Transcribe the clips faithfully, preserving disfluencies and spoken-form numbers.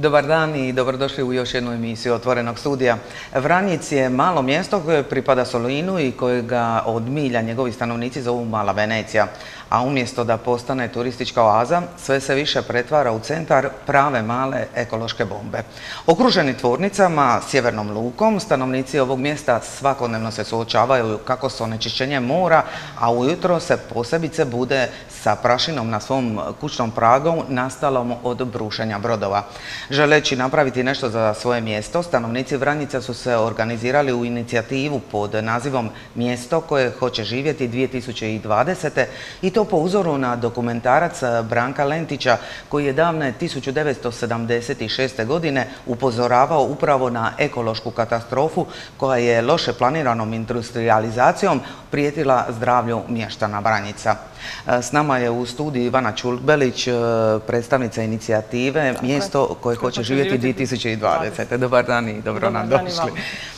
Dobar dan i dobrodošli u još jednu emisiju Otvorenog studija. Vranjic je malo mjesto koje pripada Solinu i kojega od milja njegovi stanovnici zovu Mala Venecija. A umjesto da postane turistička oaza, sve se više pretvara u centar prave male ekološke bombe. Okruženi tvornicama, sjevernom lukom, stanovnici ovog mjesta svakodnevno se suočavaju kako s onečišćenjem mora, a ujutro se posebice bude sa prašinom na svom kućnom pragu nastalom od brušenja brodova. Želeći napraviti nešto za svoje mjesto, stanovnici Vranjica su se organizirali u inicijativu pod nazivom Mjesto koje hoće živjeti dvije tisuće dvadesete. i to po uzoru na dokumentarac Branka Lentića koji je davne tisuću devetsto sedamdeset šeste. godine upozoravao upravo na ekološku katastrofu koja je loše planiranom industrijalizacijom prijetila zdravlju mještana Vranjica. S nama je u studiju Ivana Čulbelić, predstavnica inicijative Mjesto koje hoće živjeti dvije tisuće dvadesete. Dobar dan i dobro nam došli.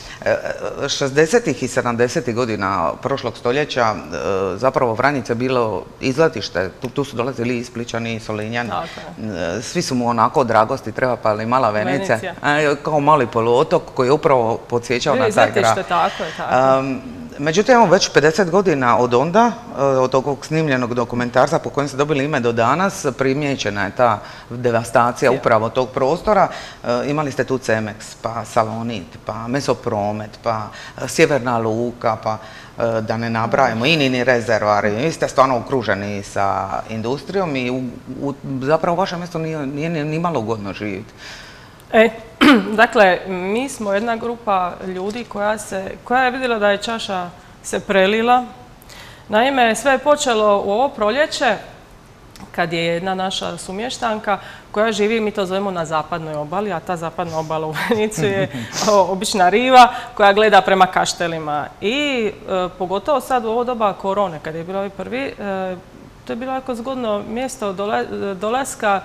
šezdesetih i sedamdesetih godina prošlog stoljeća zapravo Vranjic je bilo izletište. Tu su dolazili i Splićani i Solinjani. Svi su mu onako dragosti treba pa ali Mala Venecija. Kao mali poluotok koji je upravo podsjećao na taj grad. Tako je, tako. Međutim, evo već pedeset godina od onda, od ovog snimljenog dokumentarca po kojem ste dobili ime do danas, primijećena je ta devastacija upravo tog prostora. Imali ste tu Cemex, pa Salonit, pa Mesopromet, pa Sjeverna luka, pa da ne nabrajamo, Inini rezervari. Vi ste stvarno okruženi sa industrijom i zapravo vaše mjesto nije ni malo ugodno živjeti. E, dakle, mi smo jedna grupa ljudi koja, se, koja je vidjela da je čaša se prelila. Naime, sve je počelo u ovo proljeće kad je jedna naša sumještanka koja živi, mi to zovemo na zapadnoj obali, a ta zapadna obala u Vranjicu je obična riva koja gleda prema Kaštelima. I e, pogotovo sad u ovo doba korone, kad je bilo ovaj prvi, e, to je bilo jako zgodno mjesto dola, dolaska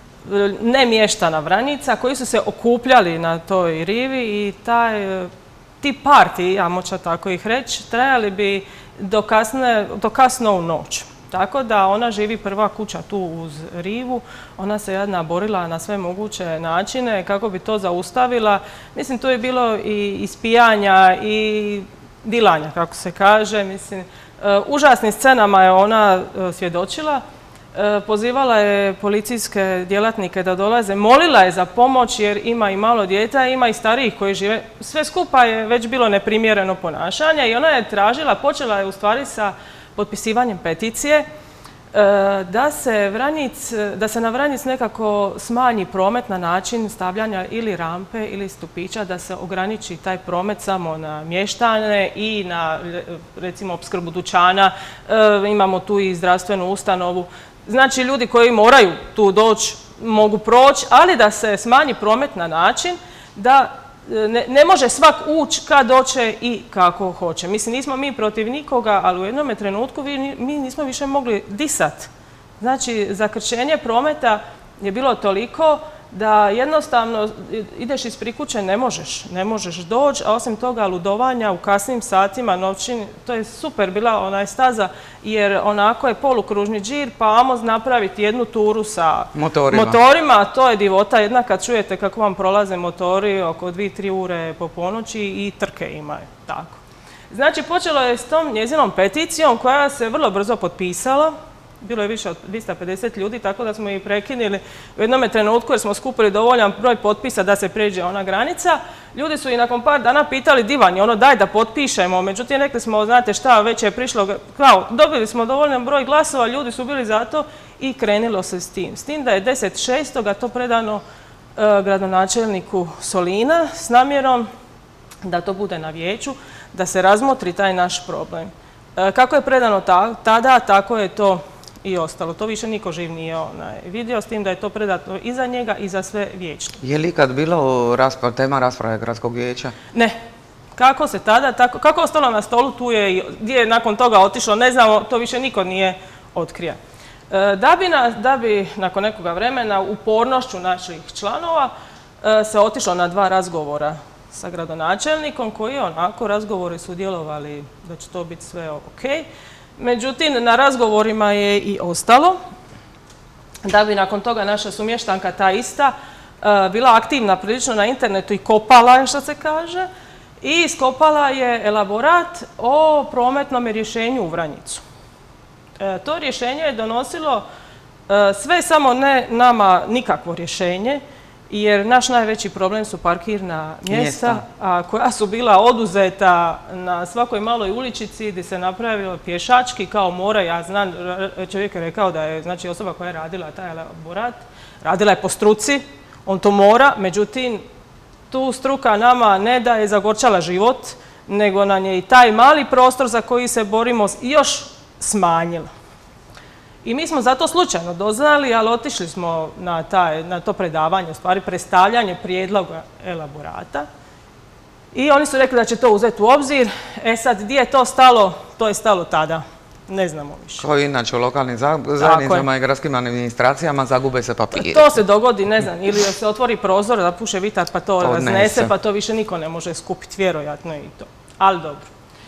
ne mještana Vranjica koji su se okupljali na toj rivi i taj, ti parti, ja moću tako ih reći, trajali bi do, kasne, do kasno u noć. Tako da ona živi prva kuća tu uz rivu, ona se jedna borila na sve moguće načine kako bi to zaustavila. Mislim, tu je bilo i ispijanja i dilanja, kako se kaže. Mislim, užasnim scenama je ona svjedočila. Pozivala je policijske djelatnike da dolaze, molila je za pomoć jer ima i malo dijeta, ima i starijih koji žive. Sve skupa je već bilo neprimjereno ponašanje i ona je tražila, počela je u stvari sa potpisivanjem peticije da se, Vranjic, da se na Vranjic nekako smanji promet na način stavljanja ili rampe ili stupića, da se ograniči taj promet samo na mještane i na recimo opskrbu dućana. Imamo tu i zdravstvenu ustanovu. Znači, ljudi koji moraju tu doći mogu proći, ali da se smanji promet na način da ne, ne može svak ući kad doće i kako hoće. Mislim, nismo mi protiv nikoga, ali u jednom trenutku mi nismo više mogli disati. Znači, zakrčenje prometa je bilo toliko da jednostavno ideš ispred kuće, ne možeš, ne možeš doći, a osim toga ludovanja u kasnim satima noćni, to je super bila onaj staza, jer onako je polukružni džir, pa amo napraviti jednu turu sa motorima. motorima, a to je divota jedna kad čujete kako vam prolaze motori oko dvije tri ure po ponoći i trke imaju, tako. Znači, počelo je s tom njezinom peticijom koja se vrlo brzo potpisala. Bilo je više od dvjesto pedeset ljudi, tako da smo ih prekinuli u jednom trenutku jer smo skupili dovoljan broj potpisa da se pređe ona granica. Ljudi su i nakon par dana pitali divanje, ono daj da potpišemo, međutim rekli smo, znate šta, već je prišlo, kao, dobili smo dovoljan broj glasova, ljudi su bili za to i krenilo se s tim. S tim da je deset šestog to predano uh, gradonačelniku Solina s namjerom da to bude na vijeću, da se razmotri taj naš problem. Uh, kako je predano ta, tada, tako je to i ostalo. To više niko živ nije onaj, vidio, s tim da je to predato i za njega i za sve vijećnike. Je li ikad bilo rasprav, tema rasprave gradskog vijeća? Ne. Kako se tada, tako, kako ostalo na stolu, tu je, gdje je nakon toga otišlo, ne znamo, to više niko nije otkrio. E, da, bi na, da bi nakon nekoga vremena upornošću naših članova e, se otišlo na dva razgovora sa gradonačelnikom koji je onako razgovori su djelovali da će to biti sve ok. Međutim, na razgovorima je i ostalo, da bi nakon toga naša sumještanka ta ista bila aktivna prilično na internetu i kopala je, što se kaže, i iskopala je elaborat o prometnom rješenju u Vranjicu. To rješenje je donosilo sve samo ne nama nikakvo rješenje, jer naš najveći problem su parkirna mjesta, a koja su bila oduzeta na svakoj maloj uličici gdje se napravilo pješački kao mora. Ja znam, čovjek je rekao da je, znači, osoba koja je radila taj elaborat, radila je po struci, on to mora, međutim, tu struka nama ne da je zagorčala život, nego nam je i taj mali prostor za koji se borimo još smanjila. I mi smo zato slučajno doznali, ali otišli smo na, taj, na to predavanje, u stvari predstavljanje prijedloga elaborata. I oni su rekli da će to uzeti u obzir. E sad, gdje je to stalo? To je stalo tada. Ne znamo više. Kao inače u lokalnim zajednicama i gradskim administracijama zagube se papiri. To se dogodi, ne znam, ili se otvori prozor da puše vitar pa to raznese, pa to više niko ne može skupiti, vjerojatno i to. Ali dobro.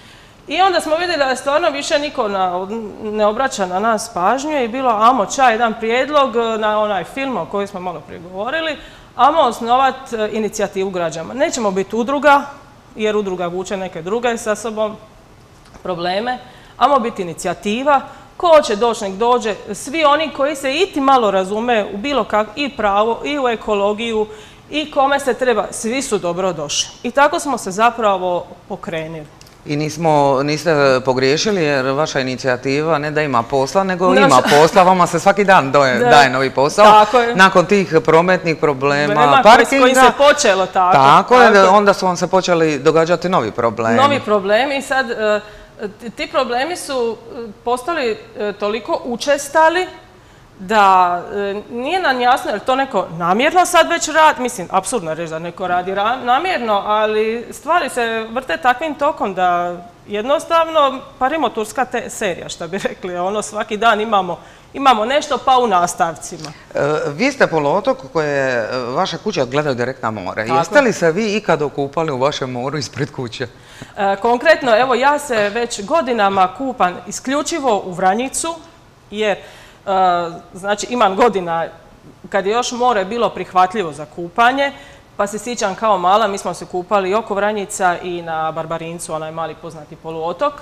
I onda smo vidjeli da stvarno više niko ne obraća na nas pažnju i bilo, amo čaj, jedan prijedlog na onaj film o kojem smo malo prije govorili, amo osnovati inicijativu građana. Nećemo biti udruga, jer udruga vuče neke druge sa sobom probleme, amo biti inicijativa, ko će doći nek dođe, svi oni koji se iti malo razume u bilo kak, i pravo, i u ekologiju, i kome se treba, svi su dobro došli. I tako smo se zapravo pokrenuli. I nismo, niste pogriješili jer vaša inicijativa ne da ima posla, nego ima posla, vama se svaki dan doje, daje novi posao. Tako je. Nakon tih prometnih problema, Problema parkinga. koji se počelo tako. Tako je, onda su vam se počeli događati novi problemi. Novi problemi i sad ti problemi su postali toliko učestali da nije nam jasno je li to neko namjerno sad već radi, mislim, apsurdno reći da neko radi namjerno, ali stvari se vrte takvim tokom da jednostavno parimoturska serija, što bi rekli, ono svaki dan imamo, imamo nešto pa u nastavcima. Vi ste poluotok koje vaša kuća gledaju direkt na more. Jeste li se vi ikad okupali u vašem moru ispred kuće? Konkretno, evo ja se već godinama kupam isključivo u Vranjicu, jer znači imam godina kad je još more bilo prihvatljivo za kupanje, pa se sjećam kao mala, mi smo se kupali i oko Vranjica i na Barbarincu, onaj mali poznati poluotok.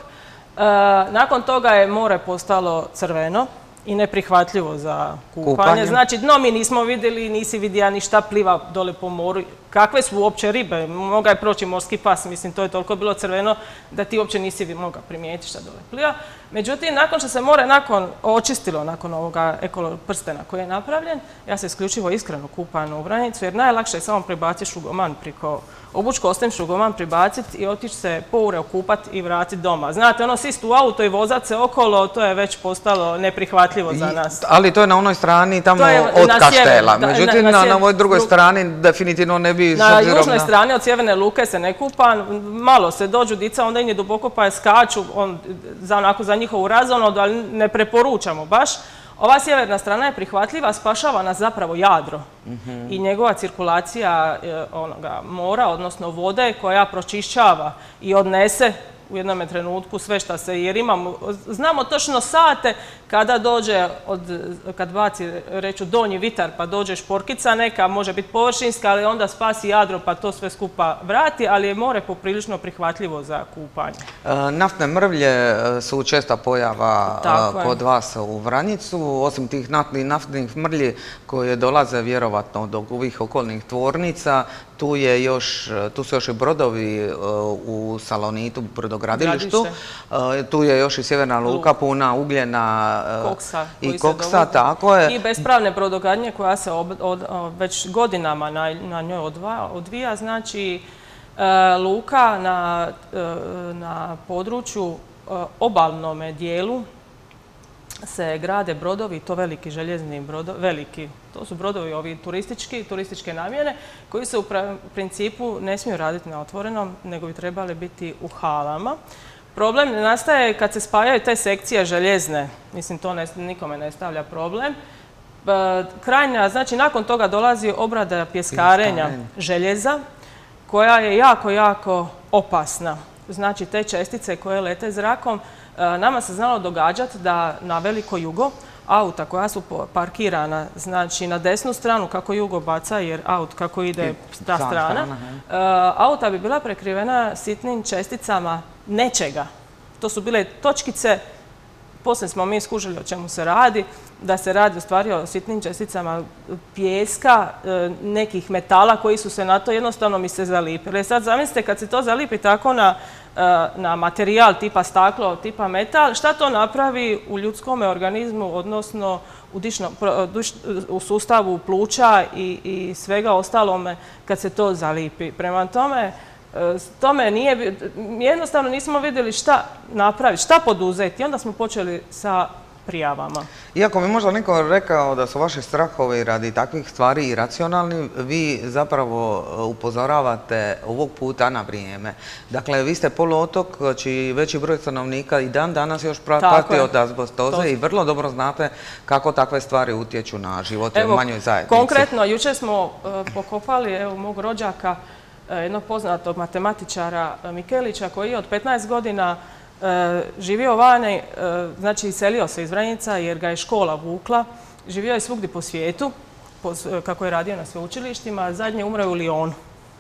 Nakon toga je more postalo crveno i neprihvatljivo za kupanje. Znači dno mi nismo vidjeli, nisi vidio ništa pliva dole po moru. Kakve su uopće ribe? Mogao je proći morski pas, mislim, to je toliko bilo crveno da ti uopće nisi mogao primijetiti šta dole pliva. Međutim, nakon što se more nakon očistilo, nakon ovoga ekoloprstena koji je napravljen, ja se isključivo iskreno kupam u Vranjicu, jer najlakše je samo prebaciti šugoman priko obučko, ostavim šugoman pribaciti i otići se po ure okupati i vratiti doma. Znate, ono sist u auto i vozat se okolo, to je već postalo neprihvatljivo za nas. Ali to je na onoj strani tamo od Kaštela. Međutim, na ovoj drugoj strani definitivno ne bi... Na južnoj strani od Sjeverne Luke se ne kupa, malo se dođu dica, onda im je duboko pa je skaču, onako za njihovu razonodu, ali ne preporučamo baš. Ova sjeverna strana je prihvatljiva, spašava nas zapravo Jadro i njegova cirkulacija onoga mora, odnosno vode koja pročišćava i odnese u jednom trenutku sve što se, jer imamo, znamo točno sate kada dođe, od, kad baci, reću, donji vitar pa dođe šporkica neka, može biti površinska, ali onda spasi Jadro pa to sve skupa vrati, ali je more poprilično prihvatljivo za kupanje. Naftne mrvlje su česta pojava kod vas u Vranjicu, osim tih naftnih mrlji koje dolaze vjerovatno do ovih okolnih tvornica, tu, je još, tu su još i brodovi u Salonitu, brodogradilištu, tu je još i Sjeverna Luka puna ugljena koksa, i koksa, tako je. I bespravne brodogradnje koja se ob, od, već godinama na, na njoj odva, odvija, znači e, luka na, e, na području e, obalnome dijelu se grade brodovi, to veliki željezni brodovi, veliki, to su brodovi ovi turistički, turističke namjene, koji se u principu ne smiju raditi na otvorenom, nego bi trebali biti u halama. Problem ne nastaje kad se spajaju te sekcije željezne, mislim to ne, nikome ne stavlja problem. Krajnja, znači nakon toga dolazi obrada pjeskarenja željeza, koja je jako, jako opasna. Znači te čestice koje lete zrakom, nama se znalo događati da na veliko jugo, auta koja su parkirana, znači na desnu stranu kako jugo baca, jer aut kako ide ta strana, auta bi bila prekrivena sitnim česticama nečega. To su bile točkice, poslije smo mi skužili o čemu se radi, da se radi u stvari o sitnim česticama pijeska, nekih metala koji su se na to jednostavno mi se zalipili. Sad zamislite kad se to zalipi tako na, na materijal tipa staklo, tipa metal, šta to napravi u ljudskom organizmu, odnosno u, dišno, u sustavu pluća i, i svega ostalome kad se to zalipi. Prema tome, tome nije, jednostavno nismo vidjeli šta napraviti, šta poduzeti. Onda smo počeli sa prijavama. Iako mi možda neko rekao da su vaši strahovi radi takvih stvari iracionalni, vi zapravo upozoravate ovog puta na vrijeme. Dakle, vi ste poluotok čiji veći broj stanovnika i dan danas još pati od azbestoze i vrlo dobro znate kako takve stvari utječu na živote u manjoj zajednici. Konkretno, jučer smo pokopali evo, mog rođaka, jednog poznatog matematičara Mikelića, koji je od petnaest godina živio vani, znači iselio se iz Vranjica jer ga je škola vukla. Živio je svugdje po svijetu, kako je radio na sveučilištima. Zadnje umro je u Lyonu.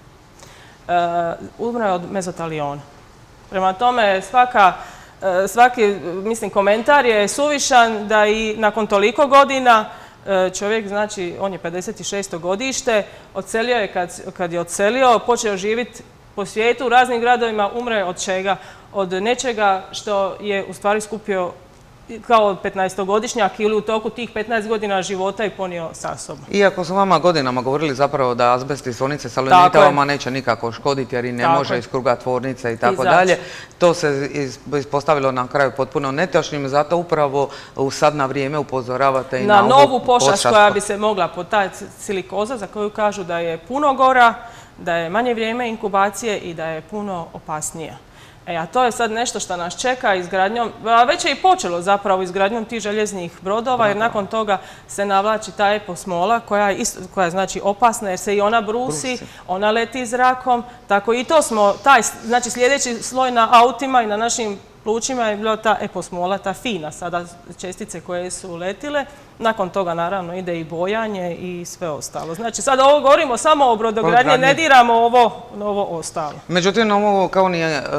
Umro je od mezotaliona. Prema tome, svaka, svaki mislim, komentar je suvišan da i nakon toliko godina čovjek, znači, on je pedeset šesto godište, odselio je kad, kad je odselio, počeo živjeti po svijetu u raznim gradovima, umre od čega? Od nečega što je u stvari skupio kao petnaestogodišnjak ili u toku tih petnaest godina života i ponio sa sobom. Iako su vama godinama govorili zapravo da azbest iz tvornice Salonita vama neće nikako škoditi jer i ne može iz kruga tvornice i tako dalje. To se ispostavilo na kraju potpuno netočnim, zato upravo sad na vrijeme upozoravate i na, na novu pošast koja bi se mogla potajati, silikoza, za koju kažu da je puno gora, da je manje vrijeme inkubacije i da je puno opasnija. E, a to je sad nešto što nas čeka izgradnjom, a već je i počelo zapravo izgradnjom tih željeznih brodova, jer nakon toga se navlači ta eposmola koja je, isto, koja je znači opasna jer se i ona brusi, brusi, ona leti zrakom, tako i to smo, taj, znači sljedeći sloj na autima i na našim plućima je bila ta eposmola, ta fina sada čestice koje su letile. Nakon toga naravno ide i bojanje i sve ostalo. Znači sad ovo govorimo samo o brodogradnji, ne diramo ovo, ovo ostalo. Međutim, ovo kao nije uh,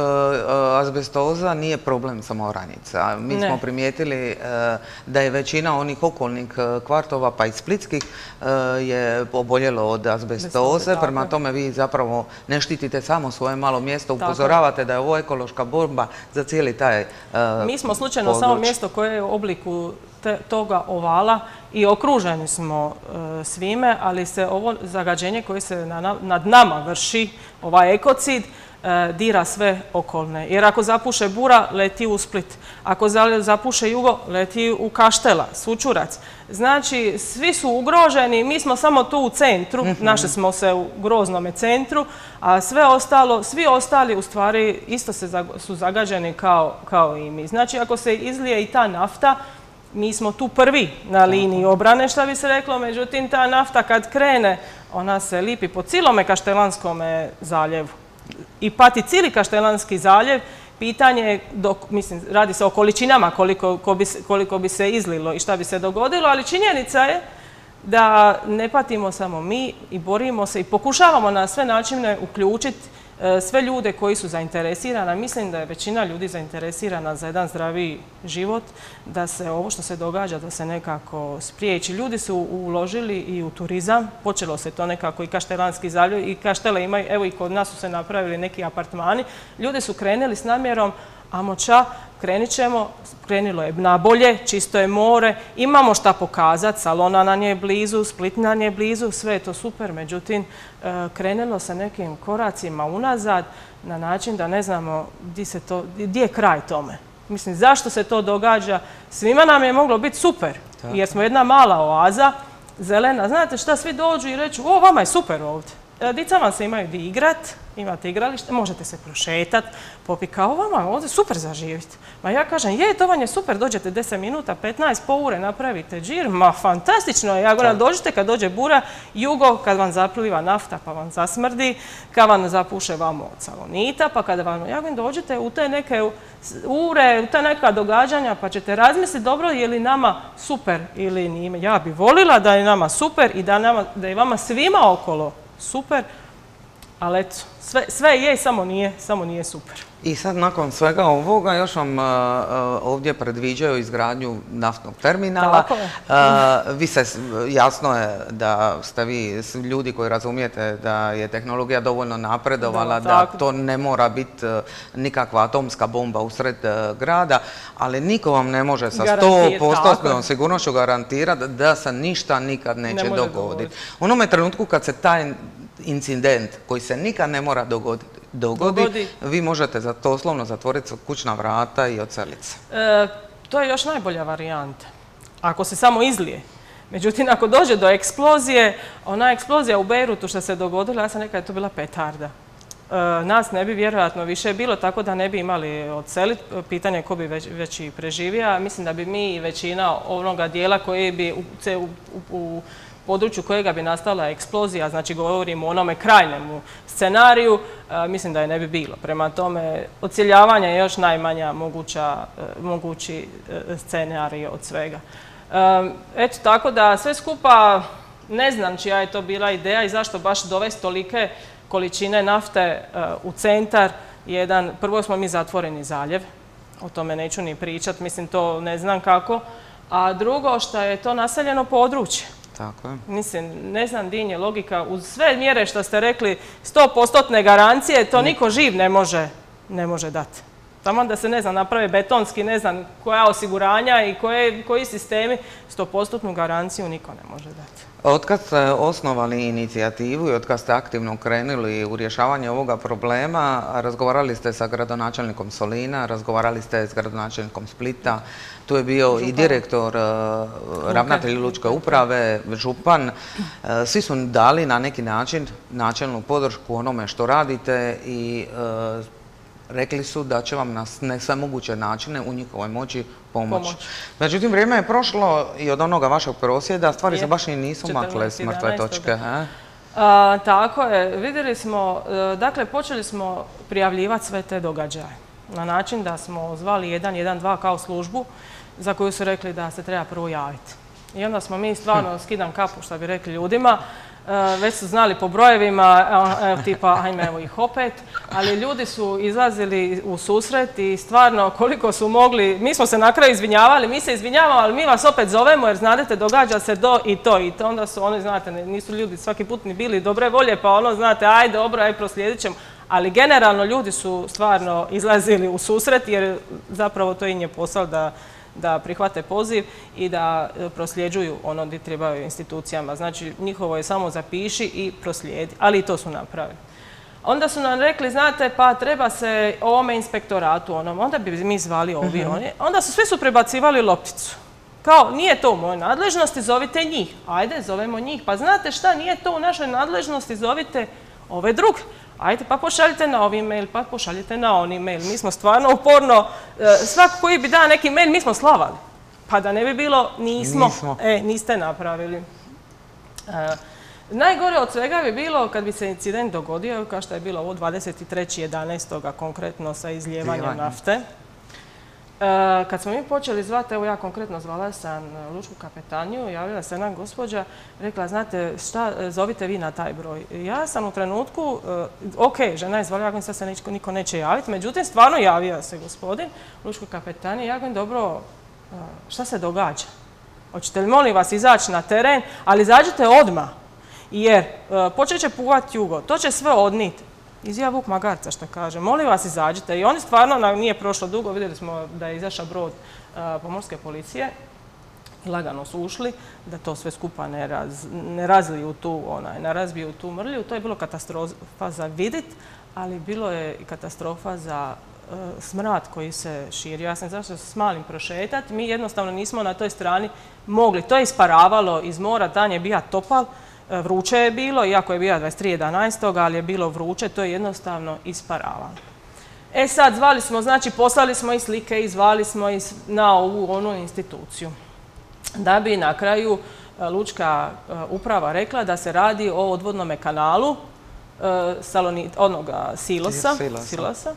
azbestoza nije problem samo Vranjica. Mi ne. smo primijetili uh, da je većina onih okolnih uh, kvartova, pa i splitskih, uh, je oboljelo od azbestoze. Prema tome vi zapravo ne štitite samo svoje malo mjesto, upozoravate da je ovo ekološka borba za cijeli taj uh, Mi smo slučajno područ. samo mjesto koje je u obliku te, toga ovala i okruženi smo e, svime, ali se ovo zagađenje koje se na, nad nama vrši, ovaj ekocid, e, dira sve okolne. Jer ako zapuše Bura, leti u Split. Ako zapuše Jugo, leti u Kaštela, Sučurac. Znači, svi su ugroženi, mi smo samo tu u centru, mm-hmm. našli smo se u groznome centru, a sve ostalo, svi ostali u stvari isto se, su zagađeni kao, kao i mi. Znači, ako se izlije i ta nafta, mi smo tu prvi na liniji obrane, što bi se reklo, međutim ta nafta kad krene, ona se lipi po cijelome Kaštelanskom zaljevu. I pati cijeli Kaštelanski zaljev, pitanje je, dok, mislim, radi se o količinama koliko, ko bi, koliko bi se izlilo i šta bi se dogodilo, ali činjenica je da ne patimo samo mi i borimo se i pokušavamo na sve načine uključiti sve ljude koji su zainteresirani. Mislim da je većina ljudi zainteresirana za jedan zdraviji život, da se ovo što se događa, da se nekako spriječi. Ljudi su uložili i u turizam, počelo se to nekako i Kaštelanski zaljev i Kaštele imaju, evo i kod nas su se napravili neki apartmani. Ljudi su krenuli s namjerom, amo ča, krenit ćemo, krenilo je nabolje, čisto je more, imamo šta pokazati, Salona nam je blizu, Split nam je blizu, sve je to super, međutim, krenulo sa nekim koracima unazad na način da ne znamo gdje se to, gdje je kraj tome. Mislim, zašto se to događa? Svima nam je moglo biti super, jer smo jedna mala oaza, zelena. Znate šta, svi dođu i reću, o, vama je super ovdje. Dica vam se imaju di igrat, imate igralište, možete se prošetat, popiti kao vama, ovdje super zaživjeti. Ma ja kažem, je, to vam je super, dođete deset minuta, petnaest, po ure, napravite džir, ma fantastično je. Ja govorim, dođete kad dođe bura, jugo, kad vam zapliva nafta pa vam zasmrdi, kad vam zapuše vamo od Salonita, pa kada vam, ja govorim, dođete u te neke ure, u te neka događanja, pa ćete razmisliti dobro je li nama super ili nije. Ja bi volila da je nama super i da, nama, da je vama svima okolo super, ali eto, sve, sve je, samo nije, samo nije super. I sad nakon svega ovoga još vam uh, ovdje predviđaju izgradnju naftnog terminala. Tako je. Uh, vi se, jasno je da ste vi ljudi koji razumijete da je tehnologija dovoljno napredovala, da, da to ne mora biti uh, nikakva atomska bomba usred uh, grada, ali niko vam ne može sa sto posto sigurnošću garantirati da se ništa nikad neće ne dogoditi. U onome trenutku kad se taj incident koji se nikad ne mora dogoditi, dogodi, dogodi, vi možete za to doslovno zatvoriti kućna vrata i odseliti se. E, to je još najbolja varijanta. Ako se samo izlije. Međutim, ako dođe do eksplozije, ona eksplozija u Bejrutu što se dogodila, ja sam rekla da je to bila petarda. E, nas ne bi vjerojatno više bilo, tako da ne bi imali odseliti. Pitanje je ko bi već, već i preživio. Mislim da bi mi i većina onoga dijela koji bi u, u, u području kojega bi nastala eksplozija, znači govorimo o onome krajnjemu scenariju, a, mislim da je ne bi bilo. Prema tome, odseljavanje je još najmanja moguća, mogući scenarij od svega. A, eto, tako da sve skupa ne znam čija je to bila ideja i zašto baš dovesti tolike količine nafte a, u centar. Jedan, prvo smo mi zatvoreni zaljev, o tome neću ni pričat, mislim to ne znam kako, a drugo što je to naseljeno područje. Tako je. Mislim, ne znam din je logika. Uz sve mjere što ste rekli, sto postotne garancije, to niko živ ne može, ne može dati. Tamo da se, ne znam, naprave betonski, ne znam, koja osiguranja i koje, koji sistemi, sto postotnu garanciju niko ne može dati. Otkad ste osnovali inicijativu i otkad ste aktivno krenuli u rješavanje ovoga problema, razgovarali ste sa gradonačelnikom Solina, razgovarali ste s gradonačelnikom Splita, tu je bio župan. I direktor, ravnatelj lučke uprave, župan. Svi su dali na neki način načelnu podršku onome što radite i rekli su da će vam na sve moguće načine u njihovoj moći pomoći. Pomoć. Međutim, vrijeme je prošlo i od onoga vašeg prosvjeda stvari se baš i nisu makle s mrtve točke. A, tako je. Vidjeli smo, dakle, počeli smo prijavljivati sve te događaje na način da smo zvali jedan jedan dva kao službu za koju su rekli da se treba prvo javiti. I onda smo mi stvarno, skidam kapu, što bi rekli ljudima, već su znali po brojevima, tipa ajme evo ih opet, ali ljudi su izlazili u susret i stvarno koliko su mogli, mi smo se na kraju izvinjavali, mi se izvinjavamo, ali mi vas opet zovemo jer znate događa se do i to i to, onda su oni, znate, nisu ljudi svaki put ni bili dobre volje, pa ono, znate, ajde, dobro, aj proslijedit ćemo, ali generalno ljudi su stvarno izlazili u susret jer zapravo to im je posao da da prihvate poziv i da prosljeđuju ono gdje trebaju institucijama. Znači, njihovo je samo zapiši i proslijedi, ali i to su napravili. Onda su nam rekli, znate, pa treba se ovome inspektoratu, onom, onda bi mi zvali ovi, oni. Onda su svi su prebacivali lopticu. Kao, nije to u mojoj nadležnosti, zovite njih. Ajde, zovemo njih. Pa znate šta, nije to u našoj nadležnosti, zovite ove druge. Ajde, pa pošaljite na ovi mail, pa pošaljite na oni mail. Mi smo stvarno uporno, svako koji bi dao neki mail, mi smo slavali. Pa da ne bi bilo, nismo. nismo. E, niste napravili. E, najgore od svega bi bilo kad bi se incident dogodio, kao što je bilo ovo dvadeset trećeg jedanaestog konkretno sa izlijevanjem nafte. Kad smo mi počeli zvati, evo ja konkretno zvala sam lučku kapetaniju, javila se jedna gospođa, rekla, znate šta, zovite vi na taj broj. Ja sam u trenutku, ok, žena je zvala, ja govorim, sad se niko neće javiti, međutim, stvarno javio se gospodin lučkoj kapetaniji, ja govorim, dobro, šta se događa? Hoćete li molim vas izaći na teren, ali izađite odmah, jer počet će puvati jugo, to će sve odniti. Izjava Vuk Magarca, što kaže, molim vas izađite. I oni stvarno, nije prošlo dugo, vidjeli smo da je izašao brod pomorske policije, lagano su ušli, da to sve skupa ne, raz, ne razliju tu, onaj, ne razbiju tu mrlju. To je bilo katastrofa za vidit, ali bilo je i katastrofa za uh, smrad koji se širio. Ja sam zašto s malim prošetat, mi jednostavno nismo na toj strani mogli. To je isparavalo iz mora, dan je bija topal Vruće je bilo, iako je bila dvadeset tri jedanaest, ali je bilo vruće, to je jednostavno isparavalo. E sad, zvali smo, znači poslali smo i slike i zvali smo i na ovu onu instituciju. Da bi na kraju lučka uprava rekla da se radi o odvodnom kanalu onoga silosa. silosa.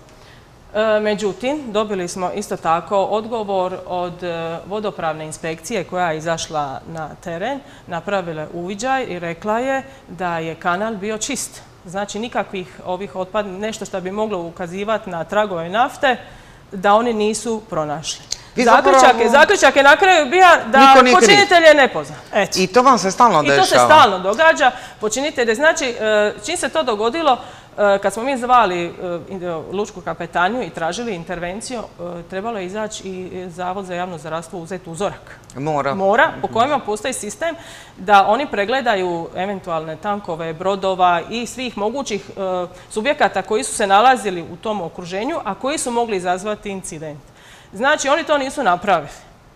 Međutim, dobili smo isto tako odgovor od vodopravne inspekcije koja je izašla na teren, napravila uviđaj i rekla je da je kanal bio čist. Znači nikakvih ovih otpad, nešto što bi moglo ukazivati na tragove nafte, da oni nisu pronašli. Zaključak je, zaključak je na kraju bio da počinitelj je nepoznat. I to vam se stalno dešava? I to se stalno događa. Počinitelj, znači, čim se to dogodilo, kad smo mi zvali lučku kapetaniju i tražili intervenciju, trebalo je izaći i Zavod za javno zdravstvo uzeti uzorak. Mora. Mora, po kojima postoji sistem da oni pregledaju eventualne tankove, brodova i svih mogućih subjekata koji su se nalazili u tom okruženju, a koji su mogli izazvati incident. Znači, oni to nisu napravili.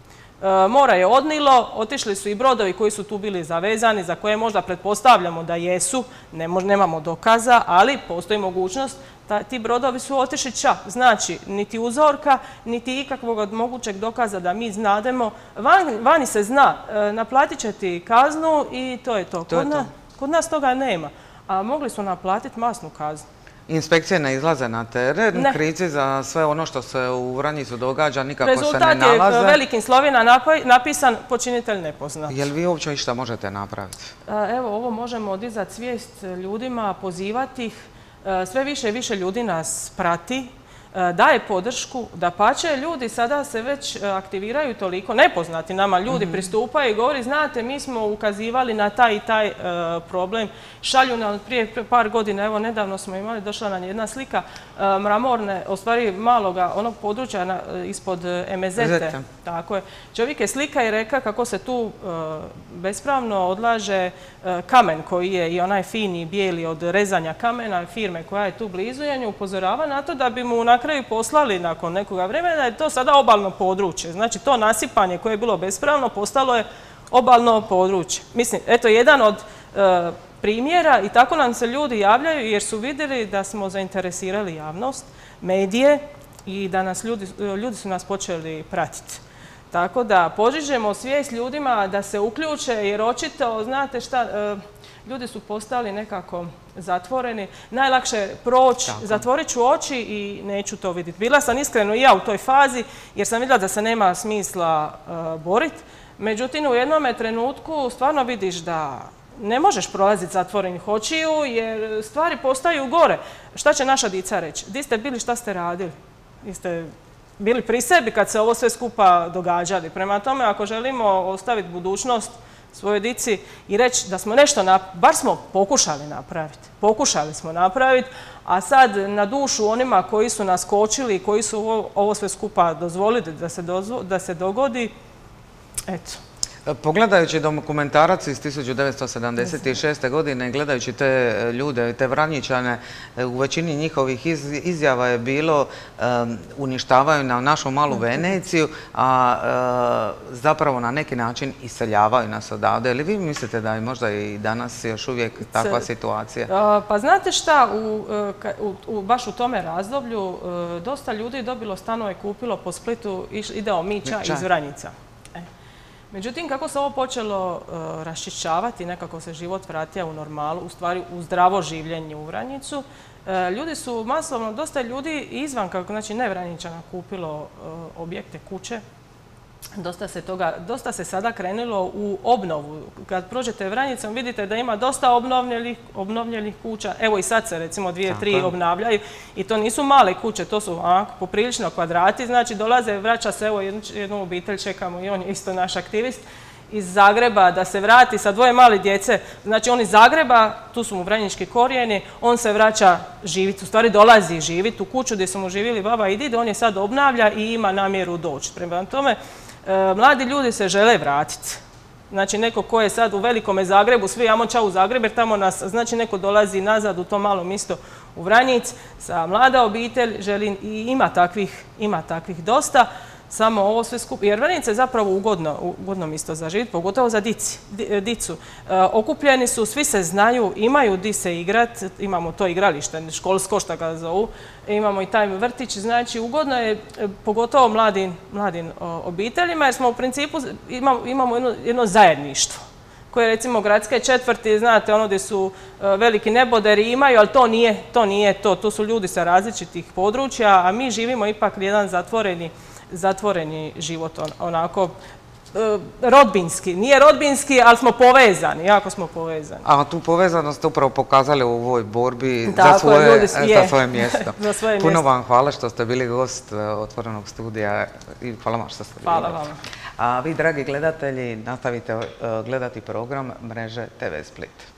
Mora je odnilo, otišli su i brodovi koji su tu bili zavezani, za koje možda pretpostavljamo da jesu, nemamo dokaza, ali postoji mogućnost da ti brodovi su otišli čak. Znači, niti uzorka, niti ikakvog mogućeg dokaza da mi znademo. Vani se zna, naplatit će ti kaznu i to je to. Kod nas toga nema, a mogli su naplatiti masnu kaznu. Inspekcije ne izlaze na teren, krici za sve ono što se u Vranjicu događa nikako se ne nalaze. Rezultat je velikim slovima napisan počinitelj nepoznat. Jel vi uopće išta možete napraviti? Evo, ovo možemo dizati svijest ljudima, pozivati ih. Sve više i više ljudi nas prati, daje podršku, dapače, ljudi sada se već aktiviraju toliko, nepoznati nama ljudi pristupaju i govori, znate, mi smo ukazivali na taj i taj problem, šalju nam prije par godina, evo nedavno smo imali, došla nam jedna slika mramorne, u stvari maloga onog područja ispod Emezete. Tako je. Čovjek je slika i reka kako se tu bespravno odlaže kamen koji je i onaj fini bijeli od rezanja kamena firme koja je tu blizu, i upozorava na to da bi mu na kraju poslali nakon nekoga vremena da je to sada obalno područje. Znači to nasipanje koje je bilo bespravno postalo je obalno područje. Mislim, eto jedan od primjera i tako nam se ljudi javljaju jer su vidjeli da smo zainteresirali javnost, medije i da nas ljudi, ljudi su nas počeli pratiti. Tako da podižemo svijest ljudima da se uključe jer očito, znate šta, ljudi su postali nekako zatvoreni. Najlakše je proći, zatvorit ću oči i neću to vidjeti. Bila sam iskreno i ja u toj fazi jer sam vidjela da se nema smisla boriti. Međutim, u jednom trenutku stvarno vidiš da ne možeš prolaziti zatvorenih očiju jer stvari postaju gore. Šta će naša dica reći? Di ste bili, šta ste radili? Vi ste bili pri sebi kad se ovo sve skupa događali. Prema tome, ako želimo ostaviti budućnost svojoj dici i reći da smo nešto, bar smo pokušali napraviti. Pokušali smo napraviti, a sad na dušu onima koji su nas kočili i koji su ovo sve skupa dozvolili da se dogodi, eto. Pogledajući dokumentarac iz tisuću devetsto sedamdeset šeste. godine, gledajući te ljude, te Vranjičane, u većini njihovih izjava je bilo uništavaju na našu malu Veneciju, a zapravo na neki način iseljavaju nas odavde. Ili vi mislite da je možda i danas još uvijek takva situacija? Pa znate šta, baš u tome razdoblju dosta ljudi dobilo stanove, kupilo po Splitu, ideo Mića iz Vranjica. Međutim, kako se ovo počelo raščišćavati, nekako se život vratio u normalu, u stvari u zdravo življenje u Vranjicu, ljudi su masovno, dosta ljudi izvan, znači ne Vranjičana, kupilo objekte, kuće. Dosta se toga, dosta se sada krenulo u obnovu. Kad prođete Vranjicom vidite da ima dosta obnovljenih kuća. Evo i sad se recimo dvije, tri obnavljaju i to nisu male kuće, to su poprilično kvadrati. Znači dolaze, vraća se, evo jednu obitelj čekamo i on je isto naš aktivist iz Zagreba da se vrati sa dvoje mali djece. Znači on iz Zagreba, tu su mu vranjički korijeni, on se vraća živiti, u stvari dolazi živiti u kuću gdje su mu živjeli baba i did, on je sad obnavlja i ima namjeru doći. Prema tome, mladi ljudi se žele vratiti. Znači neko ko je sad u velikome Zagrebu, svi jamo čao u Zagreb jer tamo nas, znači neko dolazi nazad u to malo mjesto u Vranjic sa mlada obitelj, želi i ima takvih, ima takvih dosta. samo ovo sve skupo. Jer Vrnica je zapravo ugodno, ugodno mjesto za živjeti, pogotovo za dici, dicu. E, okupljeni su, svi se znaju, imaju di se igrat, imamo to igralište, školsko što ga zovu, imamo i taj vrtić, znači ugodno je pogotovo mladim, mladim obiteljima jer smo u principu imamo, imamo jedno, jedno zajedništvo koje recimo gradske četvrti, znate, ono gdje su veliki neboderi imaju, ali to nije to. Nije to. Tu su ljudi sa različitih područja, a mi živimo ipak jedan zatvoreni, zatvoreni život, onako rodbinski. Nije rodbinski, ali smo povezani, jako smo povezani. A tu povezanost ste upravo pokazali u ovoj borbi za svoje, za svoje mjesto. Za svoje Puno mjesto. vam hvala što ste bili gost Otvorenog studija i hvala vam što ste bili. Hvala vam. A vi, dragi gledatelji, nastavite gledati program mreže te ve Split.